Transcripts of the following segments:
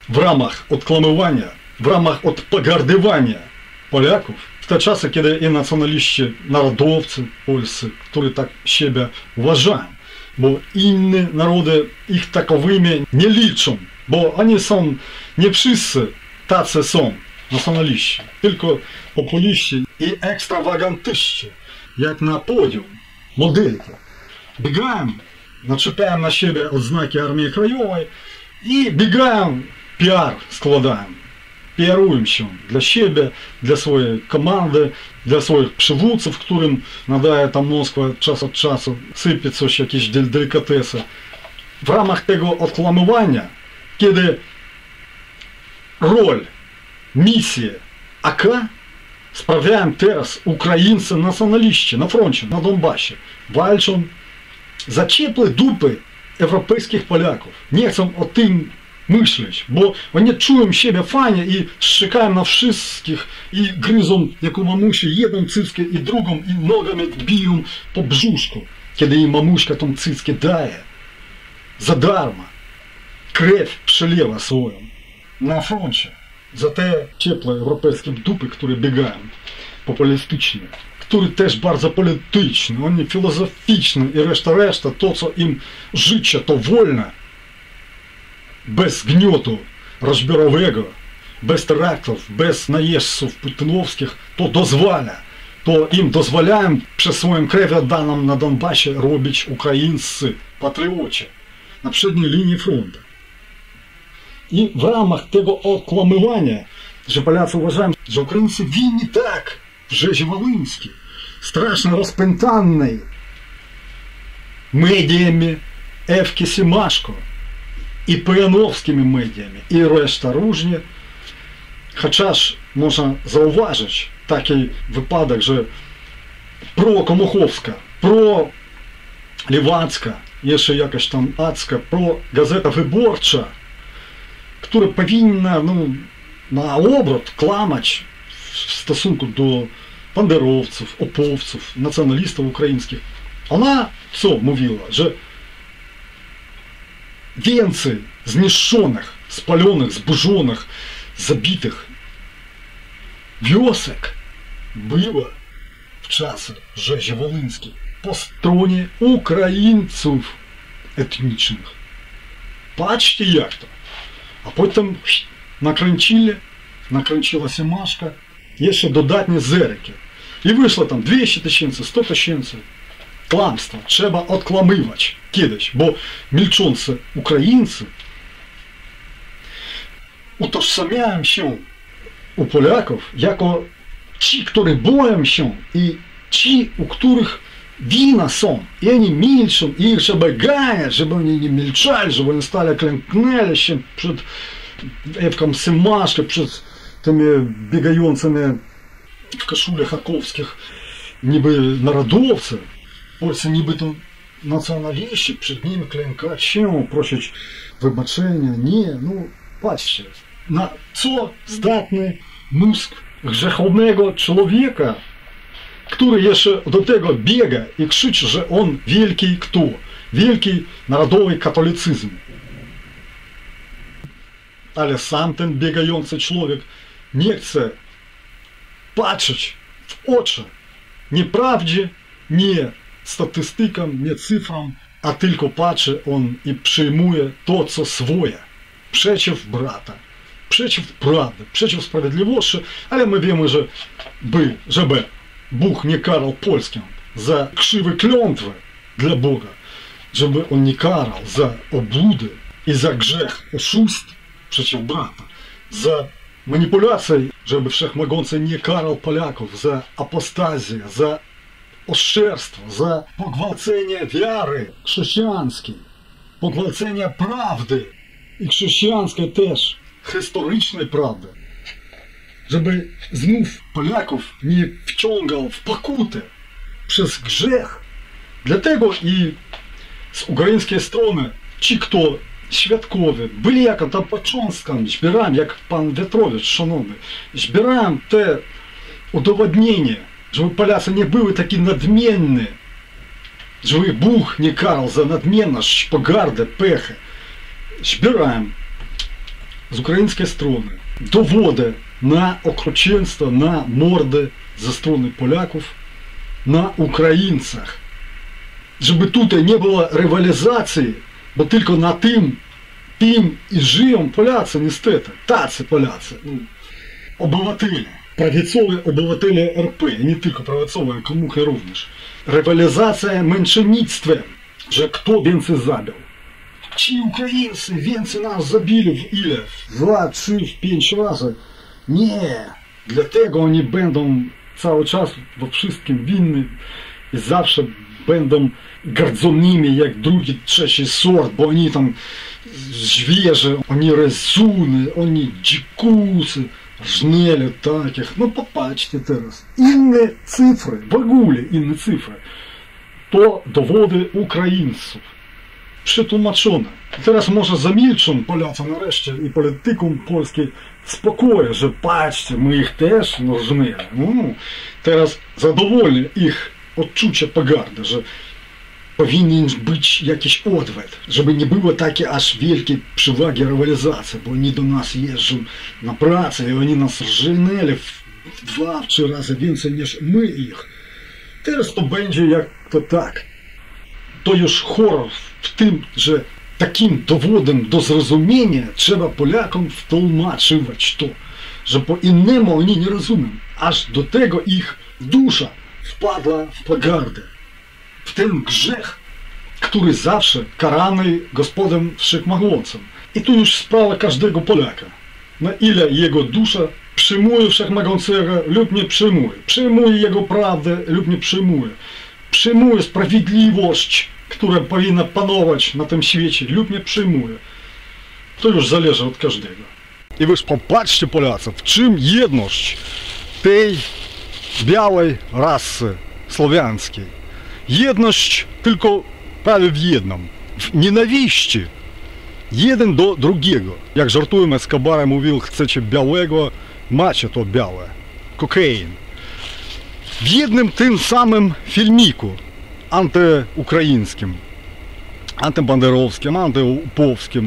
w ramach odkłamywania, w ramach odpogardywania Polaków, w te czasy, kiedy i nacjonaliści, narodowcy polscy, którzy tak siebie uważają, bo inne narody ich takowymi nie liczą, bo oni są, nie wszyscy tacy są nacjonaliści, tylko populiści i ekstrawagantyści, jak na podium, modelki. Biegają, naczepiają na siebie odznaki Armii Krajowej i biegają, PR składają. PR-ują się dla siebie, dla swojej komandy, dla swoich przywódców, którym nadaje tam Moskwa czas od czasu, sypie coś, jakieś delikatesy. W ramach tego odkłamywania, kiedy rolę, misję AK sprawiają teraz ukraińcy nacjonaliści na froncie, na Donbasie. Walczą za ciepłe dupy europejskich Polaków. Nie chcą o tym myśleć, bo oni czują siebie fajnie i szczekają na wszystkich i gryzą jak u mamusi jedną cyckę i drugą i nogami biją po brzuszku, kiedy im mamuśka tą cyckę daje za darmo. Krew przelewa swoją na froncie za te ciepłe europejskie dupy, które biegają populistycznie, które też bardzo polityczne, oni filozoficzne i reszta, to co im życie, to wolne, bez gniotu rozbiorowego, bez teraktów, bez najeźdźców putinowskich, to dozwala, to im dozwalają przez swoją krew oddaną na Donbasie robić ukraińscy patrioci na przedniej linii frontu. I w ramach tego odkłamywania, że Polacy uważają, że Ukraińcy winni tak w rzezi wołyńskiej, strasznie rozpętanej mediami Ewki Семашко i PN-owskimi mediami i reszta różnie. Chociaż można zauważyć taki wypadek, że pro-komuchowska, pro-lewacka, jeszcze jakaś tam acka, pro-gazeta wyborcza, która powinna na obrot kłamać w stosunku do banderowców, opowców, nacjonalistów ukraińskich. Ona co mówiła, że więcej zniszczonych, spalonych, zburzonych, zabitych wiosek było w czasach rzezi wołyńskiej po stronie Ukraińców etnicznych. Patrzcie jak to. A potem nakręciła Семашко jeszcze dodatnie zerki. I wyszło tam 200 tysięcy, 100 tysięcy. Kłamstwo trzeba odkłamywać kiedyś, bo milczący Ukraińcy utożsamiają się u Polaków jako ci, którzy boją się i ci, u których wina są. I oni milczą, i ich trzeba ganiać, żeby oni nie milczali, żeby oni stale klęknęli się przed Ewką Семашко, przed tymi biegającymi w koszulach hakowskich niby narodowcy. Polscy niby to nacjonaliści, przed nimi klękać się, prosić wybaczenia. Nie, patrzcie, na co zdatny mózg grzechownego człowieka, który jeszcze do tego biega i krzyczy, że on wielki kto? Wielki narodowy katolicyzm. Ale sam ten biegający człowiek nie chce patrzeć w oczy nie prawdzie, nie statystykom, nie cyfrom, a tylko patrzy on i przyjmuje to, co swoje. Przeciw brata, przeciw prawdy, przeciw sprawiedliwości, ale my wiemy, że żeby Bóg nie karał Polskę za krzywe klątwy dla Boga, żeby on nie karał za obłudy i za grzech oszustw przeciw brata, za manipulację, żeby Wszechmogący nie karał Polaków za apostazję, za oszczerstwo, za pogwałcenie wiary chrześcijańskiej, pogwałcenie prawdy i chrześcijańskiej też, historycznej prawdy, żeby znów Polaków nie wciągał w pokutę przez grzech. Dlatego i z ukraińskiej strony ci, kto świadkowie byli jako tam początkami, zbierałem, jak pan Wiatrowicz, szanowny, zbierałem te udowodnienia, żeby Polacy nie były takie nadmienne, żeby Bóg nie karał za nadmienność, pogardę, pechę. Zbierałem z ukraińskiej strony dowody na okrucieństwo, na mordy ze strony Polaków na Ukraińcach. Żeby tutaj nie było rywalizacji, bo tylko na tym i żyją Polacy, niestety, tacy Polacy, obywatele, prawicowe obywatele RP, nie tylko prawicowe, a komuchy również. Rywalizacja męczennictwem, że kto więcej zabił. Ci Ukraińcy więcej nas zabili w ile? W 2, 3, 5 razy. Nie, dlatego oni będą cały czas we wszystkim winni i zawsze będą gardzonymi jak drugi, trzeci sort, bo oni tam zwierzę, oni rezony, oni dzikusy, żnele takich. No popatrzcie teraz. Inne cyfry, w ogóle inne cyfry. To dowody Ukraińców. Przetłumaczone. Teraz może zamilczą Polacy nareszcie i politykom polskiej spokoju, że patrzcie, my ich też żnęli. Teraz zadowolni ich odczucie pogardy, że powinien być jakiś odwet, żeby nie było takiej aż wielkiej przewagi rywalizacji, bo oni do nas jeżdżą na pracę i oni nas żnęli w 2-3 razy więcej niż my ich. Teraz to będzie jak to tak. To już horror w tym, że takim dowodem do zrozumienia trzeba Polakom wtłumaczywać to, że po innemu oni nie rozumieją. Aż do tego ich dusza wpadła w pogardę. W ten grzech, który zawsze karany Gospodem Wszechmogącym. I tu już sprawa każdego Polaka. Na ile jego dusza przyjmuje Wszechmogącego lub nie przyjmuje. Przyjmuje jego prawdę lub nie przyjmuje. Przyjmuje sprawiedliwość, która powinna panować na tym świecie lub nie przyjmuje. To już zależy od każdego. I wy popatrzcie, Polacy, w czym jedność tej białej rasy słowiańskiej. Jedność tylko prawie w jednym. W nienawiści. Jeden do drugiego. Jak żartujemy, Escobar mówił, chcecie białego, macie to białe. Kokain. W jednym tym samym filmiku antyukraińskim, antybanderowskim, antyupowskim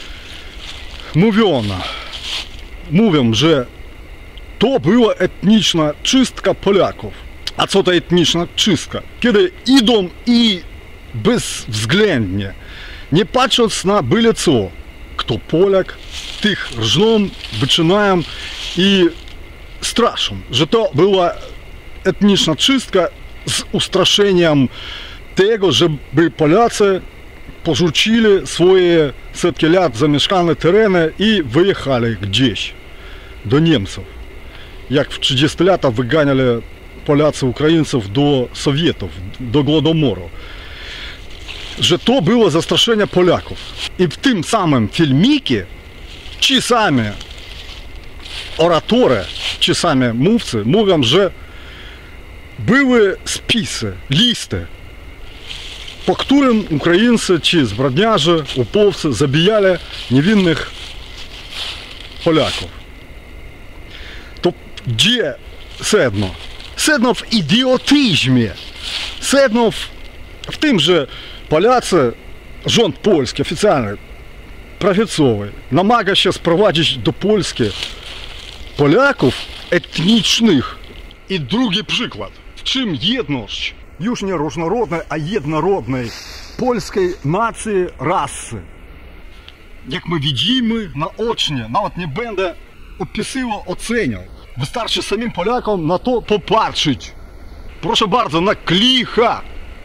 mówią, że to była etniczna czystka Polaków. A co to etniczna czystka? Kiedy idą i bezwzględnie, nie patrząc na byle co, kto Polak, tych rżną, wyczynają i straszą, że to była etniczna czystka z ustraszeniem tego, żeby Polacy porzucili swoje setki lat zamieszkane tereny i wyjechali gdzieś do Niemców. Jak w 30 latach wyganiali Polacy Ukraińców do Sowietów, do Głodomoru. Że to było zastraszenie Polaków. I w tym samym filmikie ci sami oratory, ci sami mówcy mówią, że były spisy, listy, po którym Ukraińcy, ci zbrodniarze, upowcy zabijali niewinnych Polaków. To gdzie sedno? Sedno w idiotyzmie. Sedno w tym, że Polacy, rząd polski oficjalny, prawicowy, namaga się sprowadzić do Polski Polaków etnicznych. I drugi przykład. W czym jedność już nie różnorodnej, a jednorodnej polskiej nacji, rasy. Jak my widzimy naocznie, nawet nie będę opisywał, oceniał. Wystarczy samym Polakom na to popatrzeć. Proszę bardzo, na klicha.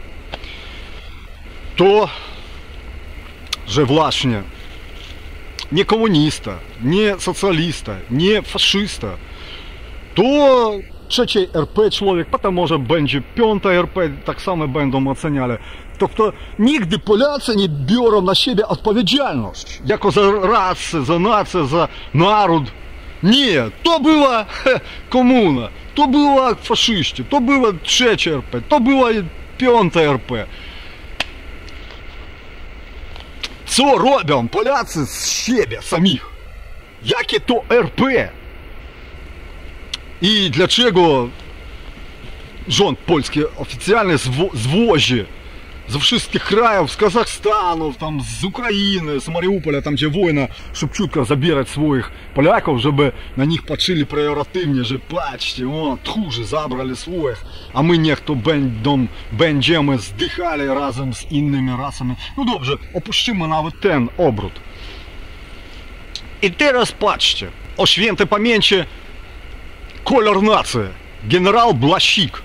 To, że właśnie nie komunista, nie socjalista, nie faszysta, to trzeciej RP człowiek, potem może będzie piątej RP, tak samo będą oceniali. To kto nigdy Polacy nie biorą na siebie odpowiedzialność, jako za rasę, za nację, za naród. Nie, to była komuna, to była faszyści, to była trzecia RP, to była piąta RP. Co robią Polacy z siebie samych? Jakie to RP? I dlaczego rząd polski oficjalnie zwozi ze wszystkich krajów, z Kazachstanu, tam z Ukrainy, z Mariupoля, tam gdzie wojna, szybciutko zabierać swoich Polaków, żeby na них patrzyli priorytetnie, że patrzcie, o, tchórze zabrali swoich, a my niech to będziemy zdychali razem z innymi rasami. No dobrze, opuścimy nawet ten obrót. I teraz patrzcie, o świętej pamięci kolor nacji, generał Błaszczyk.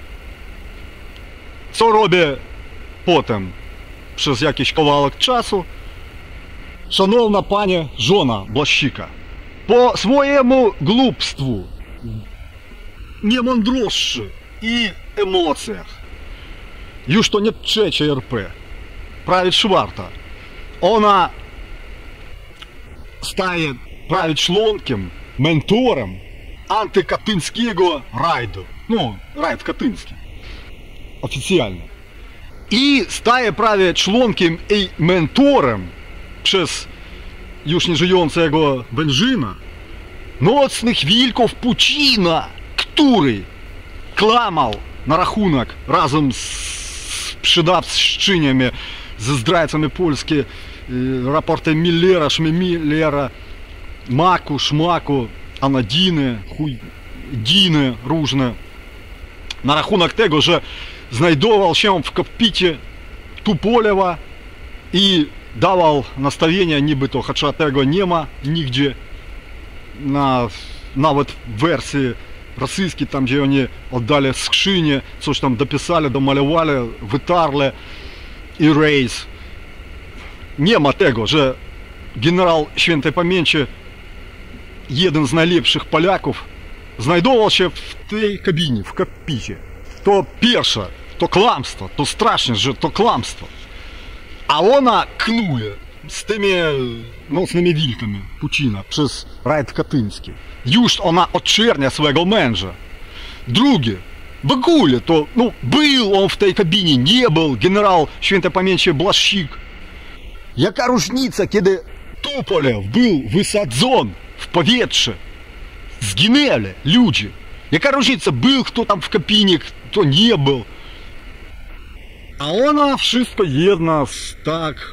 Co robi potem, przez jakiś kawałek czasu, szanowna pani żona Błaszczyka, po swojemu głupstwu, niemądrości i emocjach, już to nie trzecia RP, prawie czwarta, ona staje prawie członkiem, mentorem antykatyńskiego rajdu, no, rajd katyński, oficjalnie. I staje prawie członkiem i mentorem przez już nie żyjącego Benżyna nocnych wilków Putina, który kłamał na rachunek razem z sprzedawczyniami, ze zdrajcami Polski, raporty Millera, Szmillera, Maku, Szmaku, Anadiny, Diny różne, na rachunek tego, że znajdował się w kokpicie Tupolewa i dawał nastawienia, niby to, chociaż tego nie ma nigdzie, nawet w wersji rosyjskiej, tam gdzie oni oddali skrzynię, coś tam dopisali, domalowali, wytarli, erase. Nie ma tego, że generał świętej pamięci, jeden z najlepszych Polaków, znajdował się w tej kabinie, w kokpicie. To pierwsze, to kłamstwo, to strasznie, że to kłamstwo. A ona knuje z tymi nocnymi wilkami Putina przez rajd katyński. Już ona oczernia swojego męża. Drugie, w ogóle to, no, był on w tej kabinie, nie był generał świętej pamięci Błaszczyk. Jaka różnica, kiedy Tupolew był wysadzony w powietrze, zginęli ludzie. Jaka różnica, był kto tam w kabinie, kto nie był. A ona wszystko jedno, tak.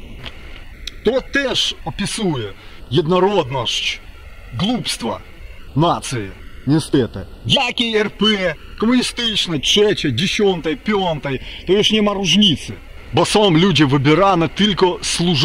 To też opisuje jednorodność głupstwa nacji, niestety. Jakie RP, komunistyczne, trzecie, dziesiąte, piąte, to już nie ma różnicy. Bo są ludzie wybierane tylko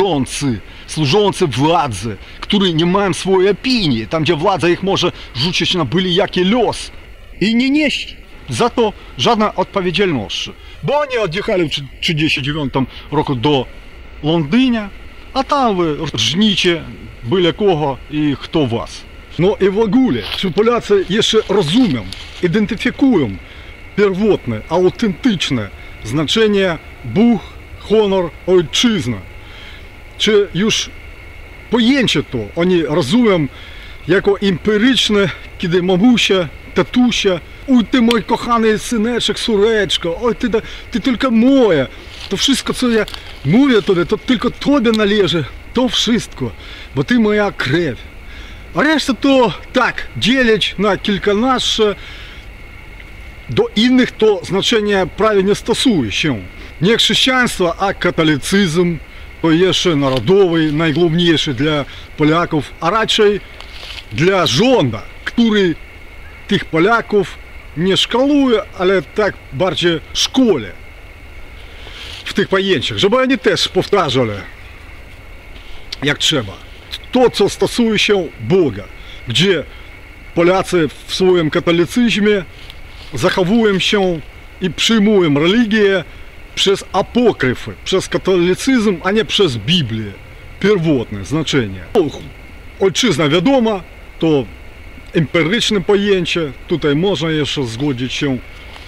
służący władzy, którzy nie mają swojej opinii, tam gdzie władza ich może rzucić na byle jaki los i nie nieść za to żadnej odpowiedzialności. Bo oni odjechali w 1939 roku do Londynu, a tam wy żnicie byle kogo i kto was. No i w ogóle, czy Polacy jeszcze rozumieją, identyfikują pierwotne, autentyczne znaczenie Bóg, honor, ojczyzna. Czy już pojęcie to oni rozumieją jako empiryczne, kiedy mamusia, tatusia, oj ty mój kochany syneczek, córeczko, oj ty tylko moja. To wszystko, co ja mówię tobie, to tylko tobie należy. To wszystko, bo ty moja krew. A reszta to tak, dzielić na kilkanaście, do innych to znaczenie prawie nie stosuje się. Nie chrześcijaństwo, a katolicyzm, to jeszcze narodowy, najgłówniejszy dla Polaków, a raczej dla rządu, który tych Polaków nie szkoluje, ale tak bardziej szkoli w tych pojęciach, żeby oni też powtarzali jak trzeba. To, co stosuje się Boga, gdzie Polacy w swoim katolicyzmie zachowują się i przyjmują religię przez apokryfy, przez katolicyzm, a nie przez Biblię. Pierwotne znaczenie. Ojczyzna wiadoma, to empiryczne pojęcie, tutaj można jeszcze zgodzić się.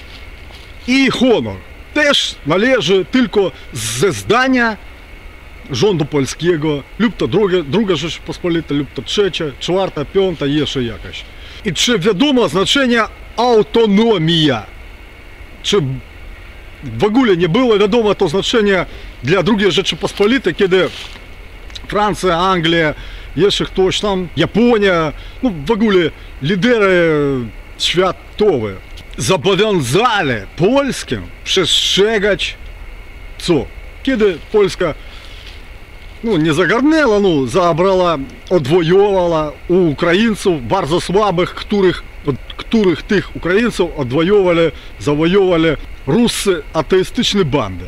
I honor też należy tylko ze zdania rządu polskiego, lub to druga Rzeczpospolita, lub to trzecia, czwarta, piąta, jeszcze jakaś. I czy wiadomo znaczenie autonomia? Czy w ogóle nie było wiadomo to znaczenie dla drugiej Rzeczypospolitej, kiedy Francja, Anglia, jeszcze ktoś tam, Japonia, no w ogóle lidery światowe zobowiązali Polskę przestrzegać co? Kiedy Polska nie zagarnęła, zabrała, odwojowała u Ukraińców bardzo słabych, których tych Ukraińców zawojowali ruscy ateistyczne bandy.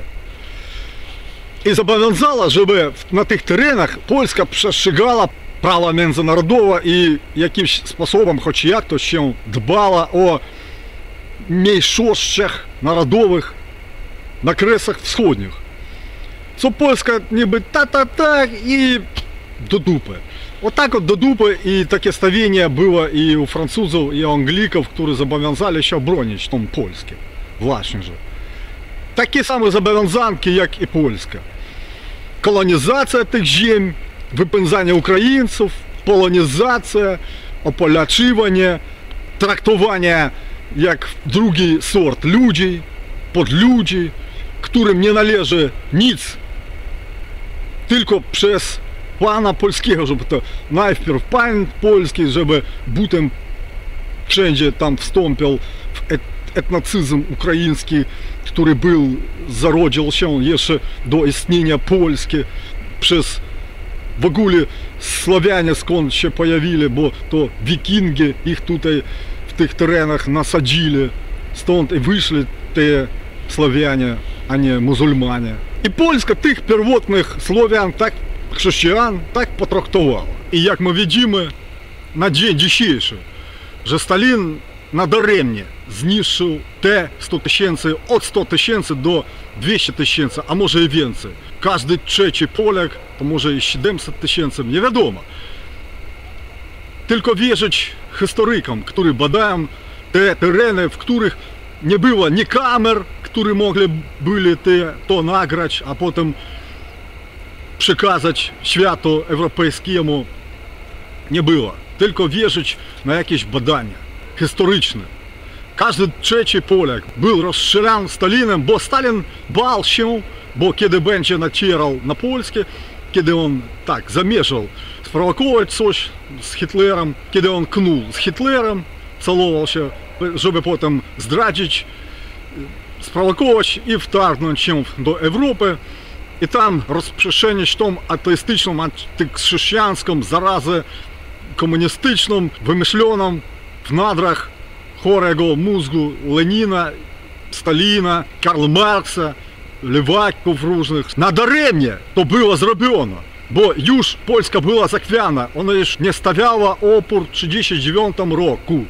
I zobowiązała, żeby na tych terenach Polska przestrzegała prawa międzynarodowe i jakimś sposobem, choć jak to się dbała o mniejszościach narodowych na Kresach Wschodnich. Co Polska niby tak i do dupy. Tak do dupy i takie stawienie było i u Francuzów, i u Anglików, którzy zobowiązali się bronić tą Polskę. Właśnie, że. Takie same zobowiązanki, jak i Polska. Kolonizacja tych ziem, wypędzanie Ukraińców, polonizacja, opolaczywanie, traktowanie jak drugi sort ludzi, podludzi, którym nie należy nic, tylko przez pana polskiego, żeby to najpierw pan polski, żeby potem wszędzie tam wstąpił w etnocyzm ukraiński, który zarodził się jeszcze do istnienia Polski przez w ogóle Słowianie skąd się pojawili, bo to wikingi ich tutaj w tych terenach nasadzili, stąd i wyszli te Słowianie, a nie muzułmanie. I Polska tych pierwotnych Słowian, tak chrześcijan, tak potraktowała. I jak my widzimy na dzień dzisiejszy, że Stalin nadaremnie zniszczył te 100 tysięcy, od 100 tysięcy do 200 tysięcy, a może i więcej. Każdy trzeci Polak, to może i 700 tysięcy, nie wiadomo. Tylko wierzyć historykom, którzy badają te tereny, w których nie było ni kamer, które mogli byli to nagrać, a potem przekazać światu europejskiemu, nie było. Tylko wierzyć na jakieś badania historyczne. Każdy trzeci Polak był rozstrzelany Stalinem, bo Stalin bał się, bo kiedy będzie nacierał na Polskę, kiedy on tak zamierzał sprowokować coś z Hitlerem, kiedy on knuł z Hitlerem, całował się, żeby potem zdradzić, sprowokować i wtargnąć się do Europy i tam rozprzestrzenić tą ateistyczną, antychrześcijańską zarazę komunistyczną, wymyśloną w nadrach chorego mózgu Lenina, Stalina, Karla Marksa, lewaków różnych. Nadaremnie to było zrobione, bo już Polska była zachwiana, ona już nie stawiała opór w 1939 roku.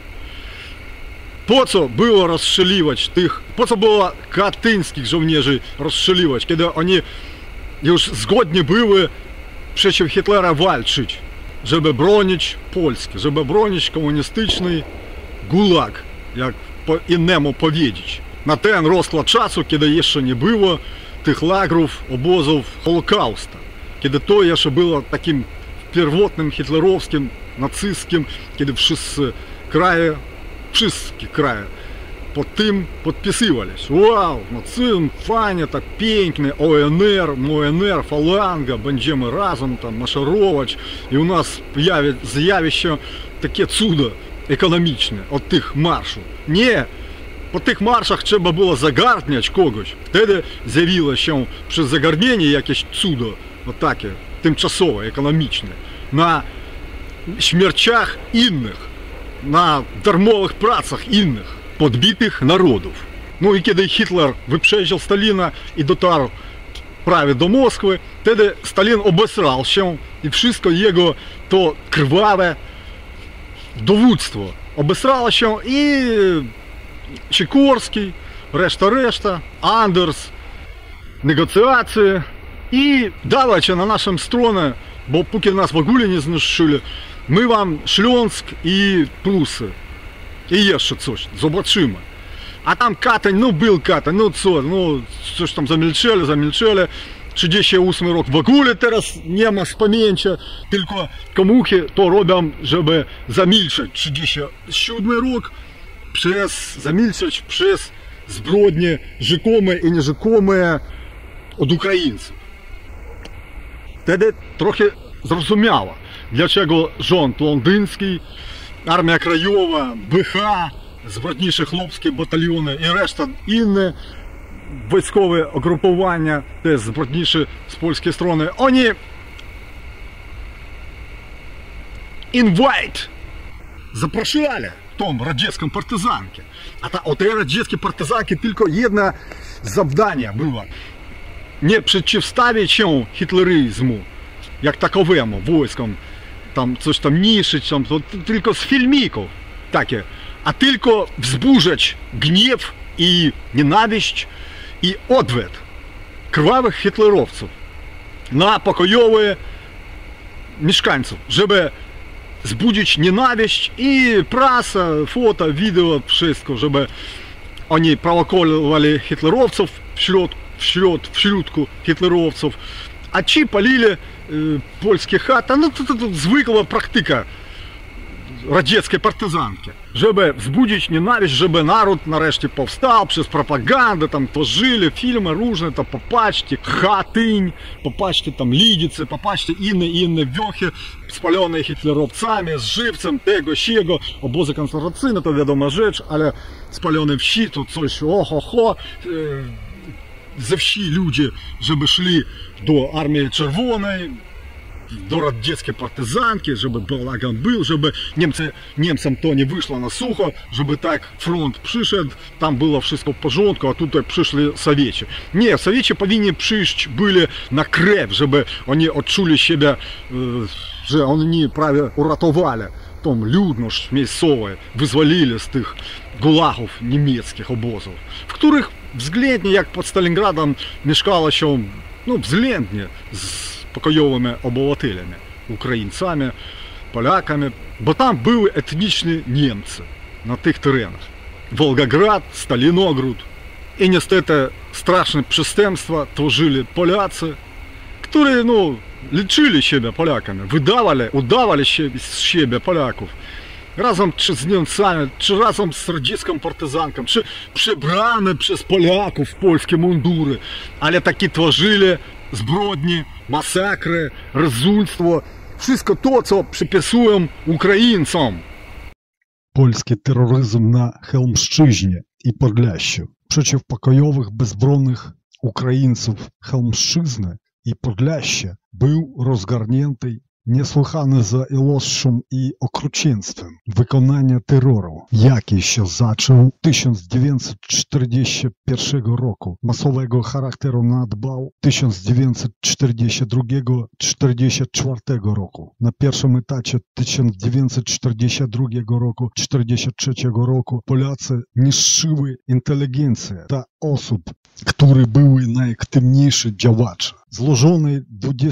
Po co było rozstrzeliwać tych, po co było katyńskich żołnierzy rozstrzeliwać, kiedy oni już zgodnie były przeciw Hitlera walczyć, żeby bronić Polskę, żeby bronić komunistyczny gulag, jak po innemu powiedzieć. Na ten rozkład czasu, kiedy jeszcze nie było tych lagrów, obozów Holokausta, kiedy to jeszcze było takim pierwotnym hitlerowskim, nacystowskim, kiedy wszystkie kraje pod tym podpisywались. Wow, nacizm, fajnie, tak pięknie, ONR, Falanga, będziemy razem tam maszerować i u nas zjawi się takie cudo ekonomiczne od tych marszów. Nie! Po tych marszach trzeba było zagarniać kogoś. Wtedy zjawiło się przez zagarnienie jakieś cudo, takie tymczasowe, ekonomiczne, na śmierciach innych, na darmowych pracach innych, podbitych narodów. No i kiedy Hitler wyprzedził Stalina i dotarł prawie do Moskwy, wtedy Stalin obesrał się i wszystko jego to krwawe dowództwo obesrało się i Sikorski, reszta, Anders, negocjacje i dawajcie na naszą stronę, bo póki nas w ogóle nie zniszczyli, my wam Śląsk i Prusy i jeszcze coś, zobaczymy. A tam Katań, był Katań, coś tam zamilczeli, 38 rok w ogóle teraz nie ma spamięcia, tylko komuchy to robią, żeby zamilczeć 37 rok, zamilczeć przez zbrodnie rzekome i nierzekome od Ukraińców. Wtedy trochę zrozumiała, dlaczego rząd londyński, Armia Krajowa, BH, zbrodnicze chłopskie bataliony i reszta inne wojskowe ugrupowania, te zbrodnicze z polskiej strony, oni zapraszali tą radziecką partyzankę. A o tej radzieckiej partyzanki tylko jedno zadanie było. Nie przeciwstawić się hitleryzmu, jak takowemu, wojskom, tam coś tam niszczyć, tam, to tylko z filmików takie, a tylko wzburzać gniew i nienawiść i odwet krwawych hitlerowców na pokojowe mieszkańców, żeby zbudzić nienawiść i prasa, foto, wideo, wszystko, żeby oni prowokowali hitlerowców w środku hitlerowców, a ci palili polskie chaty. No to zwykła praktyka radzieckiej partyzanki, żeby wzbudzić nienawiść, żeby naród nareszcie powstał przez propagandę, tam tworzyli filmy różne, to popatrzcie, Hatyń, popatrzcie tam Lidice, popatrzcie inne wiochy spalone hitlerowcami, z żywcem tego, siego, obozy koncentracyjne, to wiadoma rzecz, ale spalone wsi, to coś, ze wsi ludzie, żeby szli do Armii Czerwonej, do radzieckiej partyzanki, żeby bałagan był, żeby Niemcom to nie wyszło na sucho, żeby tak front przyszedł, tam było wszystko w porządku, a tutaj przyszli Sowieci. Nie, Sowieci powinni przyjść byli na krew, żeby oni odczuli siebie, że oni prawie uratowali tą ludność miejscową, wyzwolili z tych gulagów niemieckich obozów, w których względnie jak pod Stalingradem mieszkało się, no względnie z pokojowymi obywatelami, Ukraińcami, Polakami, bo tam były etniczni Niemcy na tych terenach. Волгоград, Stalinogród i niestety straszne przestępstwa tworzyli Polacy, którzy liczyli siebie Polakami, udawali z siebie Polaków. Razem czy z Niemcami, czy razem z radziecką partyzanką, czy przebrane przez Polaków w polskie mundury, ale takie tworzyli zbrodni, masakry, rozulstwo, wszystko to, co przypisują Ukraińcom. Polski terroryzm na Chełmszczyźnie i Podlasiu. Przeciw pokojowych, bezbronnych Ukraińców Chełmszczyzny i Podlasia był rozgarnięty niesłychany za ilością i okrucieństwem wykonania terroru, jaki się zaczął 1941 roku, masowego charakteru nadbał 1942-1944 roku. Na pierwszym etacie 1942 roku, 1943 roku Polacy niszczyły inteligencję ta osób, które były najaktywniejsze działacze. Złożony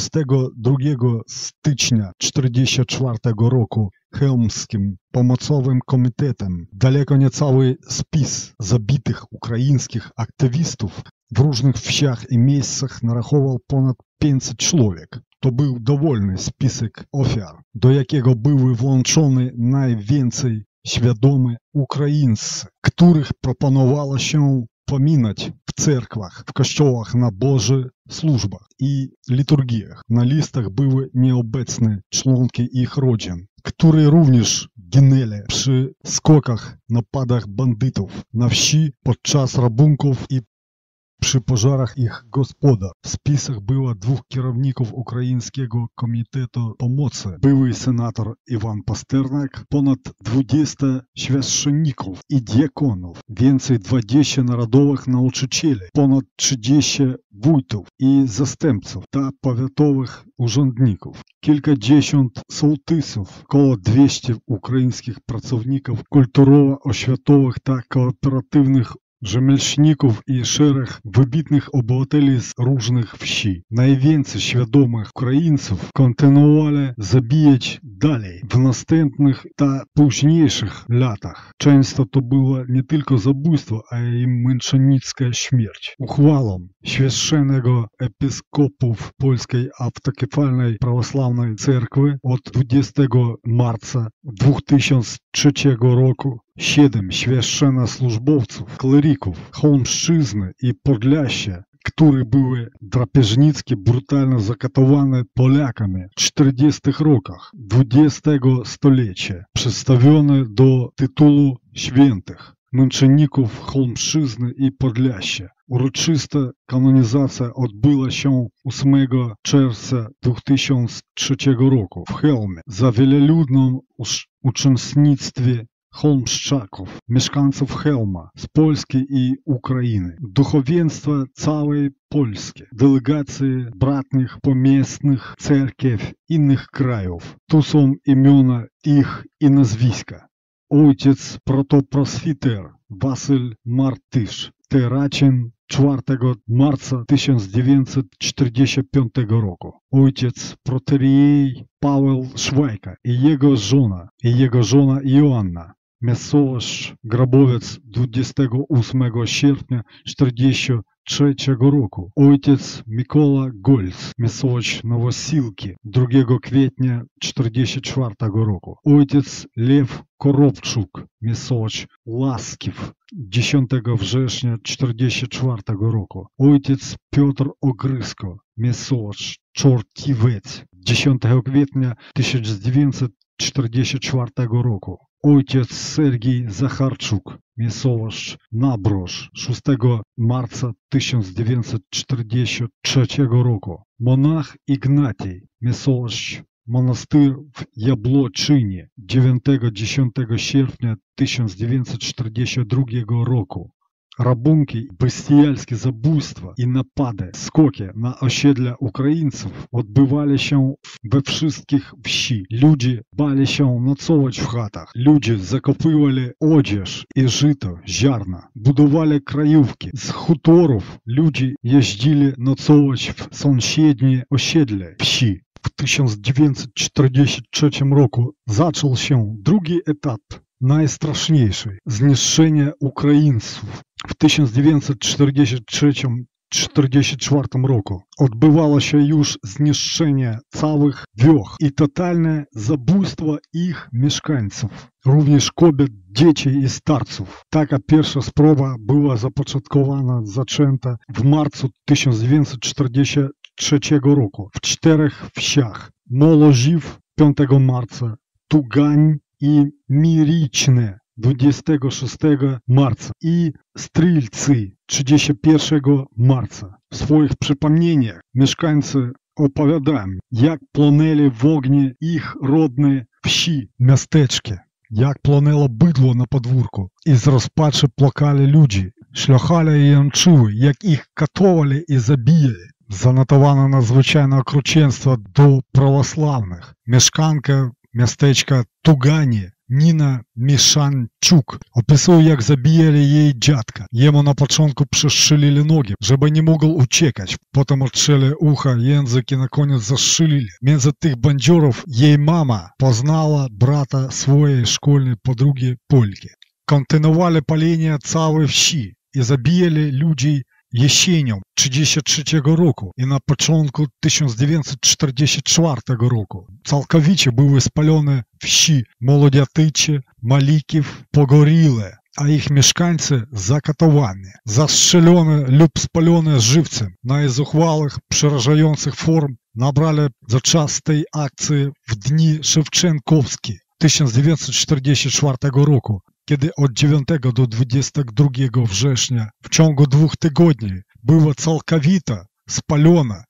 22 stycznia 1944 roku Chełmskim Pomocowym Komitetem daleko nie cały spis zabitych ukraińskich aktywistów w różnych wsiach i miejscach narachował ponad 500 człowiek. To był dowolny spisek ofiar, do jakiego były włączone najwięcej świadome Ukraińcy, których proponowano się pominąć w cerkwach, w kościołach na Bożych służbach i liturgiach. Na listach były nieobecne członki ich rodzin, które również ginęli przy skokach, napadach bandytów na wsi podczas rabunków i przy pożarach ich gospodarstw. W spisach było 2 kierowników Ukraińskiego Komitetu Pomocy, były senator Iwan Pasternak, ponad 20 święcenników i diakonów, więcej 20 narodowych nauczycieli, ponad 30 wójtów i zastępców ta powiatowych urzędników, kilkadziesiąt sołtysów, około 200 ukraińskich pracowników kulturowo-oświatowych ta kooperatywnych rzemieślników i szereg wybitnych obywateli z różnych wsi. Najwięcej świadomych Ukraińców kontynuowali zabijać dalej w następnych ta późniejszych latach. Często to było nie tylko zabójstwo, a i męczennicka śmierć. Uchwałą święconego episkopów Polskiej Autokefalnej Prawosławnej Cerkwy od 20 marca 2003 roku 7 święceniosłużbowców, kleryków Chełmszczyzny i Podlasia, które były drapieżnickie, brutalnie zakatowane Polakami w 40 rokach XX stulecia, przedstawione do tytułu świętych. męczenników Холмщzny i Podlasia. Uroczysta kanonizacja odbyła się 8 czerwca 2003 roku w Chełmie za wieloludnym uczestnictwie Холмszczaków, mieszkańców Chełma z Polski i Ukrainy, duchowieństwa całej Polski, delegacje bratnich pomiestnych cerkiew innych krajów. Tu są imiona ich i nazwiska. Ojciec protoproswiter Wasyl Martysz, Teracin 4 marca 1945 roku. Ojciec proteriej Paweł Szwajka i jego żona Joanna. Miejscowość Grabowiec 28 sierpnia 1943 roku. Ojciec Mikola Golc. Miejscowość Nowosilki 2 kwietnia 1944 roku. Ojciec Lew Koropczuk. Miejscowość Łaskiw 10 września 1944 roku. Ojciec Piotr Ogrysko. Miejscowość Czortiwec 10 kwietnia 1944 roku. Ojciec Sergiej Zacharczuk, miejscowość Nabroż 6 marca 1943 roku. Monach Ignatij, miejscowość Monastyr w Jabłoczynie 9-10 sierpnia 1942 roku. Rabunki, bestialskie zabójstwa i napady, skoki na osiedla Ukraińców odbywali się we wszystkich wsi. Ludzie bali się nocować w chatach. Ludzie zakopywali odzież i żyto, ziarna. Budowali krajówki. Z hutorów ludzie jeździli nocować w sąsiednie osiedle wsi. W 1943 roku zaczął się drugi etap najstraszniejszy – zniszczenie Ukraińców. W 1943-1944 roku odbywało się już zniszczenie całych wioch i totalne zabójstwo ich mieszkańców, również kobiet, dzieci i starców. Taka pierwsza sprawa była zaczęta w marcu 1943 roku w 4 wsiach: Moloziw 5 marca, Tugań i Miriczne 26 marca i Strylcy 31 marca. W swoich przypomnieniach mieszkańcy opowiadają, jak płonęli w ogniu ich rodne wsi, miasteczki, jak płonęło bydło na podwórku i z rozpaczy płakali ludzie, szlochali i jęczyły, jak ich katowali i zabijali. Zanotowano nadzwyczajne okrucieństwo do prawosławnych. Mieszkanka miasteczka Tuganie Nina Mieszanczuk opisuje, jak zabijali jej dziadka. Jemu na początku przeszczylili nogi, żeby nie mógł uciekać. Potem odcięli ucha, język i na koniec zaszczylili. Między tych bandziorów jej mama poznała brata swojej szkolnej podrugi Polki. Kontynuowali palenie całej wsi i zabijali ludzi jesienią 1933 roku i na początku 1944 roku. Całkowicie były spalone wsi Молодятичі, Маліків, Pogoryle, a ich mieszkańcy zakatowani, zastrzelone lub spalone żywcem. Najzuchwałych, przerażających form nabrali za czas tej akcji w dni Szewczenkowskie 1944 roku, kiedy od 9 do 22 września w ciągu 2 tygodni było całkowito spalone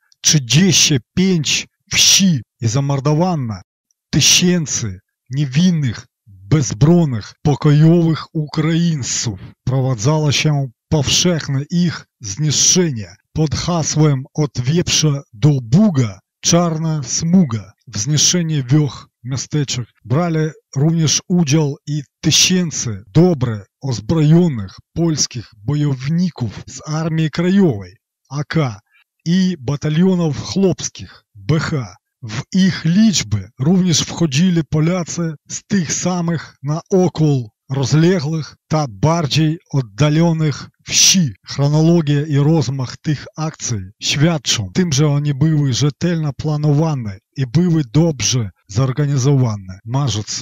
35 wsi i zamordowano tysięcy niewinnych, bezbronnych, pokojowych Ukraińców. Prowadzało się powszechne ich zniszczenie pod hasłem od wieprza do Buga, czarna smuga. W zniszczeniu wioch, miasteczek brali również udział i tysiące dobrze uzbrojonych polskich bojowników z Armii Krajowej AK i batalionów chłopskich BH. W ich liczby również wchodzili Polacy z tych samych na okol rozległych ta bardziej oddalonych wsi. Chronologia i rozmach tych akcji świadczą tym, że one były rzetelnie planowane i były dobrze zorganizowane. Marzec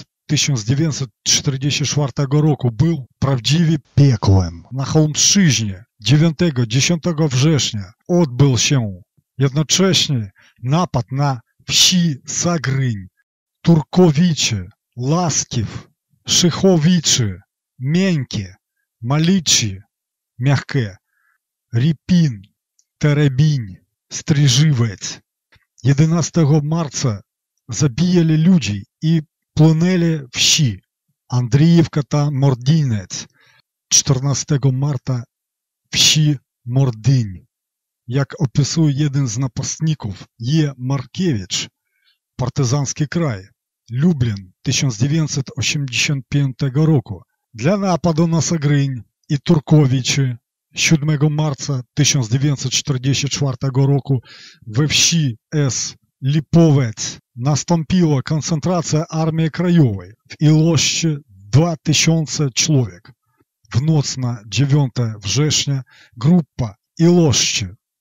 1944 roku był prawdziwie piekłem. Na Холмщźnie 9-10 września odbył się jednocześnie napad na wsi Sagryń, Turkowice, Łaskiw, Szychowice, Miękkie, Малічі, Мягке, Ріпін, Теребінь, Стрижівець. 11 марта забіяли людей і плинели вщі Андріївка та Мордінець. 14 марта вщі Мординь. Як описує один з напасників Є. Маркевич, партизанський край, Люблін, 1985 року. Для нападу на Сагринь і Турковичі 7 марта 1944 року в вщі С. Ліповець наступила концентрація армії Краєвої в Ілощі 2000 чоловік. В ноц на 9 вжешня група Ілощі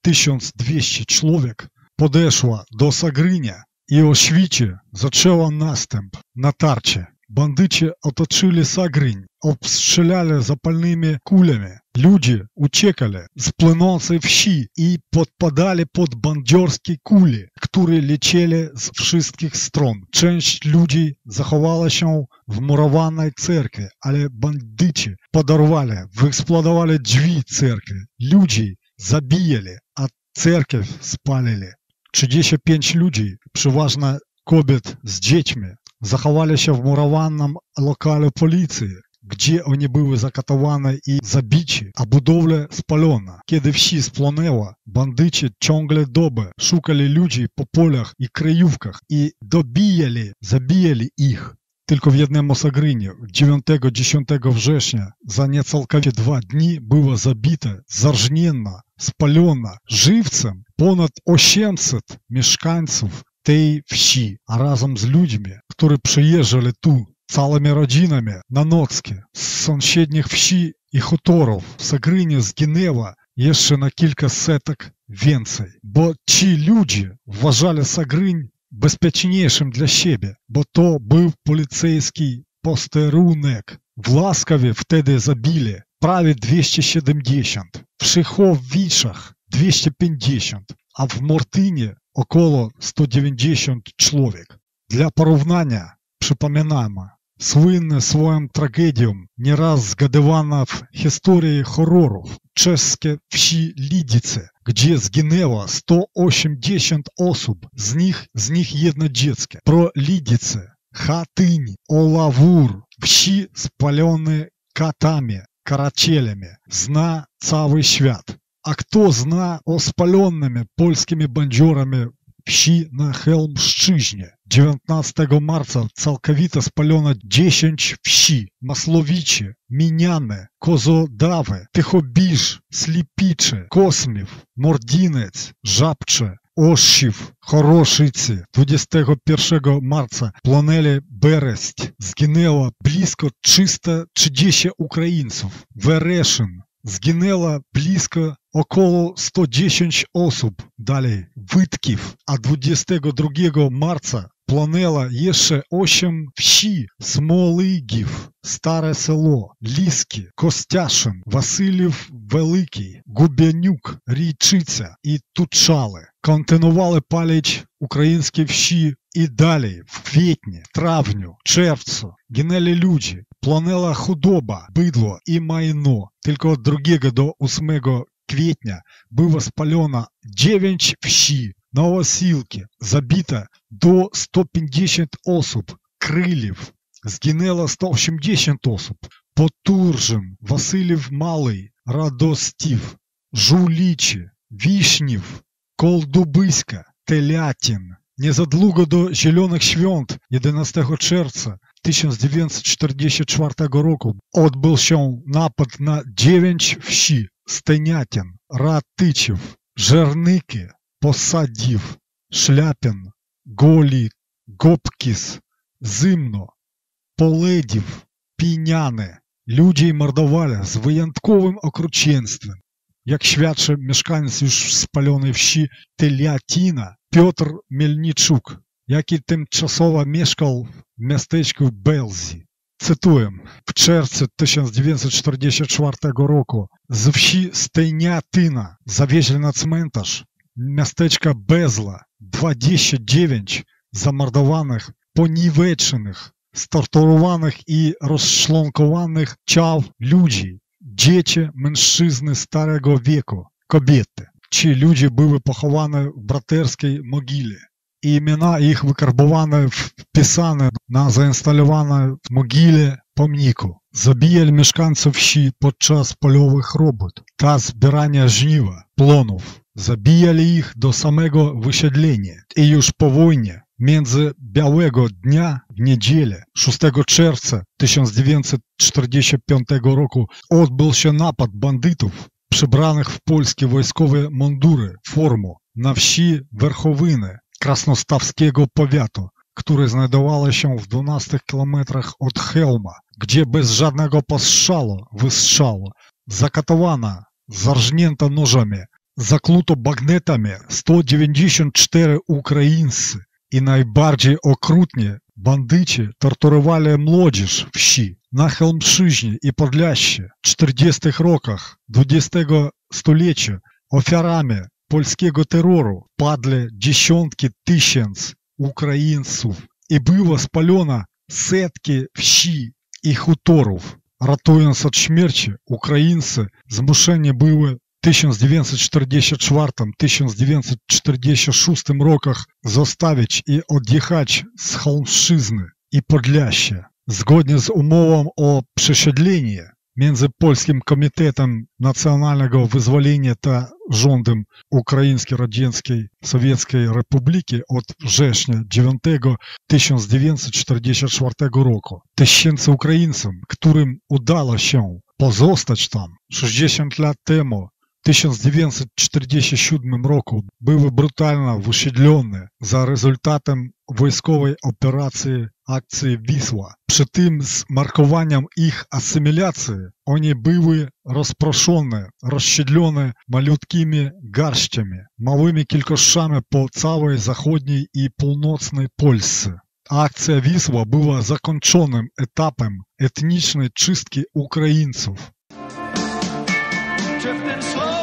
1200 чоловік подошла до Сагриня і Ошвічі зачала наступ на Тарче. Бандичі оточили Сагринь, обстріляли запальними кулями. Люди утекали з пленонцей вщі і подпадали під бандерські кулі, які летіли з всіх сторон. Часть людей заховалася в мурованій церкві, але бандичі подорвали, вексплодували дві церкви. Люди забіяли, а церковь спалили. 35 людей, переважно кобіт з дітьми, заховалися в мурованому локалі поліції, де вони були закатовані і забиті, а будовля спалена. Коли всі сплонело, бандичі ciągle доби шукали людей по полях і краївках і забіяли їх. Tylko w jednym Сагрині 9-10 września za niecałkowicie 2 dni było zabite, zarżnięte, spalone żywcem ponad 800 mieszkańców tej wsi, a razem z ludźmi, którzy przyjeżdżali tu całymi rodzinami na nocki z sąsiednich wsi i hutorów. W Сагрині zginęło jeszcze na kilka setek więcej, bo ci ludzie uważali Сагринь безпечнішим для себе, бо то був поліцейський постерунок. В Ласкові вtedy забили prawie 270, в Шиховичах 250, а в Мортині около 190 чоловік. Для порівняння, przypominamy, słynne swoją tragedią, nieraz zgadywana w historii horrorów, czeskie wsi Lidice, gdzie zginęło 180 osób, z nich jedno dziecko. Pro Lidice, Chatyń, Olawur, wsi spalone katami, karacieлями, zna cały świat. A kto zna o spalonymi polskimi bandziorami wsi na Chełmszczyźnie? 19 marca całkowito spalono 10 wsi. Masłowice, Miniane, Kozodawy, Tychobisz, Slipicze, Kosmiew, Mordinec, Żabcze, Oszów, Хорошиці. 21 marca płonęli Bereść. Zginęło blisko 330 Ukraińców. Wereszyn. Zginęło blisko około 110 osób. Dalej Witkiw. A 22 marca płonęło jeszcze 8 wsi. Смолигів, Старе село, Ліски, Костяшин, Василів Великий, Губянюк, Рійчиця і Тучали. Континували паліч українські вші і далі, в квітні, травню, червцю. Гинели люди, плонела худоба, бидло і майно. Тільки від 2 до 8 квітня було спалено 9 вші. Новосілки, забито до 150 осіб, Крилів, згинело 180 осіб, Потуржин, Василів Малий, Радостів, Жулічі, Вішнів, Колдубиська, Телятин. Незадługo do Zielonych Świąt 11 czerwca 1944 roku odbył się napad na 9 wsi Steniatin, Ратичів, Жерники, Посадів, Шляпін, Голі, Гопкіс, Зимно, Поледів, Піняни. Людей мордували з винятковим окрученством. Як świadczy mieszkaniec już spalonej wsi Телятина Piotr Мельничук, який тимчасово mieszkał w miasteczku Белзі. Cytuję, w czerwcu 1944 roku z wsi Stejniatyna zawieźli na cmentarz miasteczka Безла 29 zamordowanych, poniweczonych, storturowanych i rozszlonkowanych ciał ludzi. dzieci, mężczyzny starego wieku, kobiety. Ci ludzie były pochowane w braterskiej mogile. I imiona ich wykarbowane, wpisane na zainstalowane w mogile pomniku. Zabijali mieszkańców wsi podczas polowych robót ta zbierania żniwa, plonów. Zabijali ich do samego wysiedlenia. I już po wojnie, między Białego Dnia w niedzielę 6 czerwca 1945 roku odbył się napad bandytów przebranych w polskie wojskowe mundury, formę na wsi Werchowiny Krasnostawskiego powiatu, które znajdowało się w 12 kilometrach od Chełma, gdzie bez żadnego wystrzału zakatowana, zarżnięta nożami, zakluto bagnetami 194 Ukraińcy i najbardziej okrutnie bandyci torturowali młodzież wsi na Chełmszczyźnie i Podlasie w 40 rokach XX stulecia. Ofiarami polskiego terroru padli dziesiątki tysięcy Ukraińców i było spalone setki wsi i hutorów. Ratując od śmierci, Ukraińcy zmuszeni były w 1944-1946 rokach zostawić i odjechać z Chełmszczyzny i Podlasia. Zgodnie z umową o przesiedleniu między Polskim Komitetem Nacjonalnego Wyzwolenia ta rządem Ukraińskiej Radzieckiej Sowieckiej Republiki od września 9 1944 roku. Tysięcy Ukraińców, którym udało się pozostać tam 60 lat temu, w 1947 roku, były brutalnie wysiedlone za rezultatem wojskowej operacji akcji Wisła. Przy tym z markowaniem ich asymilacji oni były rozproszone, rozsiedlone malutkimi garściami, małymi kilkoszami po całej zachodniej i północnej Polsce. Akcja Wisła była zakończonym etapem etnicznej czystki Ukraińców. Drifting slow.